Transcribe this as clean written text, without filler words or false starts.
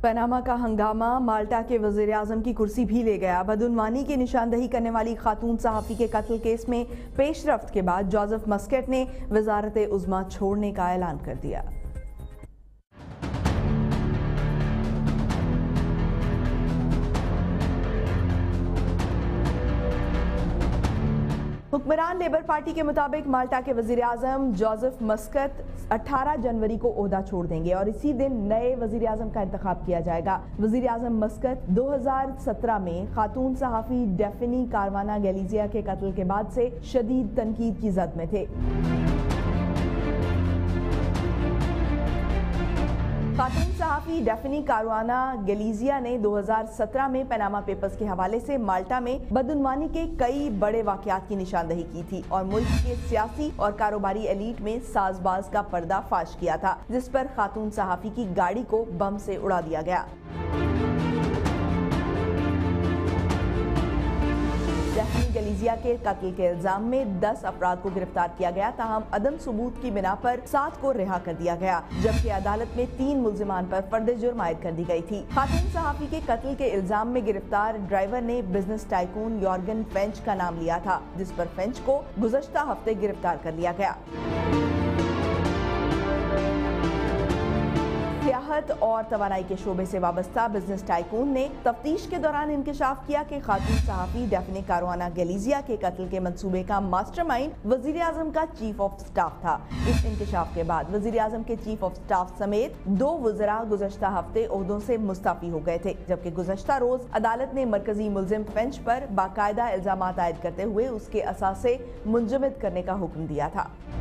Panama का हंगामा माल्टा के वज़ीर-ए-आज़म की कुर्सी भी ले गया। बदउनवानी की निशानदही करने वाली खातून सहाफ़ी के कत्ल केस में पेशरफ्त के बाद जोसेफ मस्केट ने वज़ारत उज़्मा छोड़ने का ऐलान कर दिया। हुक्मरान लेबर पार्टी के मुताबिक माल्टा के वज़ीर-ए-आज़म जोसेफ मस्कत 18 जनवरी को ओहदा छोड़ देंगे और इसी दिन नए वज़ीर-ए-आज़म का इंतखाब किया जाएगा। वज़ीर-ए-आज़म मस्कत 2017 में खातून सहाफ़ी डेफनी कारवाना गैलीजिया के कत्ल के बाद से शदीद तनकीद की जद में थे। खातून सहाफ़ी डेफनी कारुआना गैलीजिया ने 2017 में पनामा पेपर्स के हवाले से माल्टा में बदउनवानी के कई बड़े वाक़यात की निशानदही की थी और मुल्क के सियासी और कारोबारी एलीट में साजबाज का पर्दा फाश किया था, जिस पर खातून सहाफ़ी की गाड़ी को बम से उड़ा दिया गया। डेफनी गैलीजिया के कत्ल के इल्जाम में 10 अफराद को गिरफ्तार किया गया, ताहम अदम सबूत की बिना पर 7 को रिहा कर दिया गया, जबकि अदालत में 3 मुल्जिमान पर फर्द जुर्म आयद कर दी गई थी। खातून सहाफ़ी के कत्ल के इल्जाम में गिरफ्तार ड्राइवर ने बिजनेस टाइकून यॉर्गन फेंच का नाम लिया था, जिस पर फेंच को गुज़श्ता हफ्ते गिरफ्तार कर लिया गया। सियाहत और तवानाई के शोबे से वाबस्ता बिजनेस टाइकून ने तफ्तीश के दौरान इंकशाफ किया कि खातून सहाफ़ी डेफनी कारुआना गैलीजिया के कत्ल के मंसूबे का मास्टरमाइंड वज़ीर-ए-आज़म का चीफ ऑफ स्टाफ था। इस इंकशाफ के बाद वज़ीर-ए-आज़म के चीफ ऑफ स्टाफ समेत 2 वज़रा गुज़श्ता हफ्ते ओहदों से मुस्तफ़ी हो गए थे, जबकि गुज़श्ता रोज अदालत ने मरकजी मुल्जिम फेंच पर बाकायदा इल्जामात आयद करते हुए उसके असासे मुंजमद करने का हुक्म दिया था।